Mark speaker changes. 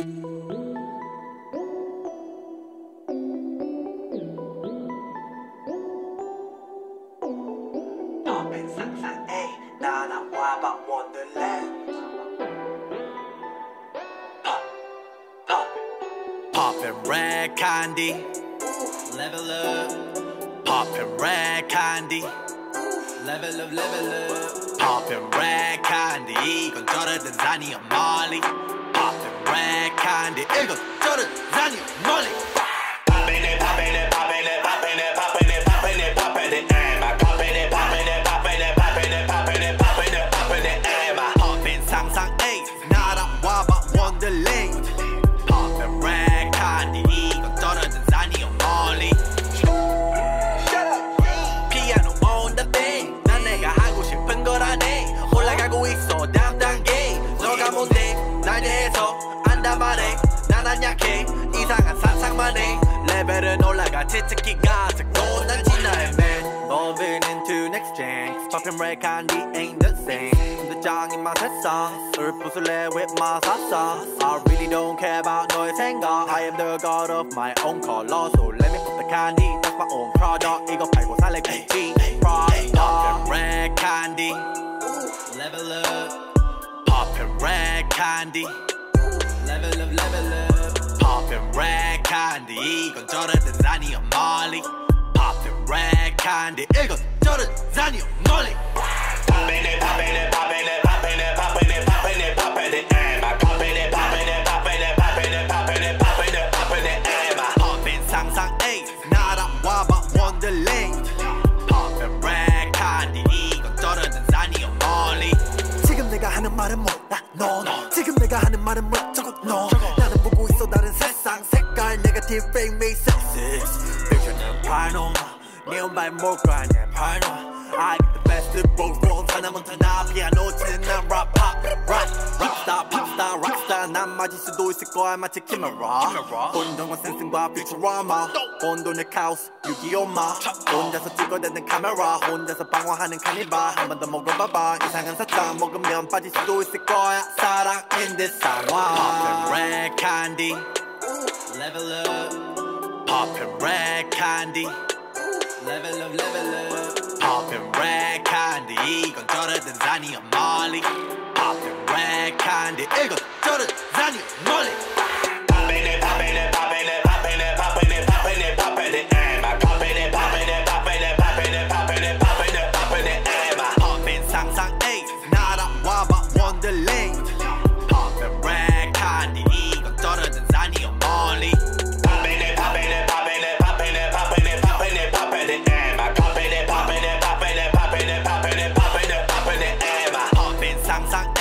Speaker 1: Poppin' 상상 A 나나와 봐 Wonderland Poppin' red candy Level up Poppin' red candy Level up level up Poppin' red candy 이건 저러던 산이야 멀리 Poppin' red candy 이건 저러던 산이야 멀리 Poppin' it poppin' it poppin' it poppin' it poppin' it poppin' it poppin' it am I poppin' it poppin' it poppin' it poppin' it poppin' it poppin' it poppin' it am I Poppin' 상상 A 날아와 봐 Wonderland Poppin' red candy 이건 떨어진 산이야 멀리 피아노 on the bed 난 내가 하고 싶은 거라네 올라가고 있어 다음 단계 너가 뭔데 날 대해서 안다 말해 난 안 약해 이상한 상상만 해 레벨은 올라가 치트키가 작도 난 지나해 man Moving into next gen Poppin' red candy ain't the same hund장인 my 세상 술부술래 with my 사상 I really don't care about 너의 생각 I am the god of my own color So let me pop the candy That's my own product 이거 팔고 살래 굳이 Poppin' red candy Level up Poppin' red candy Level up level up Poppin' red candy 이건 저러던 산이야 멀리 Poppin' red candy 이건 저러던 산이야 멀리 Poppin' it poppin' it poppin' it poppin' it poppin' it poppin' it poppin' it am I poppin' it poppin' it poppin' it poppin' it poppin' it poppin' it poppin' it am I Poppin' 상상 A 날아와 봐 Wonderland Poppin' red candy 이건 저러던 산이야 멀리
Speaker 2: 지금 내가 하는 말은 뭐야 넌 지금 내가 하는 말은 뭐 저거 너 나는 보고 있어 다른 세상 색깔 네거티브 fake me sexist
Speaker 1: 픽션은 파노 네 운발 몰과 내 파노 I get the best of both worlds 하나 몬타나 피아노 치는 난 랩 팝 락스타 팝스타 락스타 난 맞을 수도 있을 거야 마치 키메라 혼돈과 센스과 퓨처라마 혼돈의 카오스 유기오마 혼자서 찍어대는 카메라 혼자서 방황하는 카니발 한 번 더 먹어봐봐 이상한 사탕 먹으면 빠질 수도 있을 거야 사랑인 듯 상황 Poppin' red candy Level up Poppin' red candy Level up level up Poppin' red candy 이건 저러던 산이야 멀리 Poppin' red candy 이건 저러던 산이야 멀리 Poppin' it poppin' it poppin' it poppin' it poppin' it poppin' it poppin' it am I poppin' it poppin' it poppin' it poppin' it poppin' it poppin' it poppin' it am I Poppin' 상상 A 날아와 봐 Wonderland Poppin' red candy 이건 저러던 산이야 멀리 Poppin' it poppin' it poppin' it poppin' it poppin' it poppin' it poppin' it am I poppin' it poppin' it poppin' it poppin' it poppin' it poppin' it poppin' it am I Poppin' 상상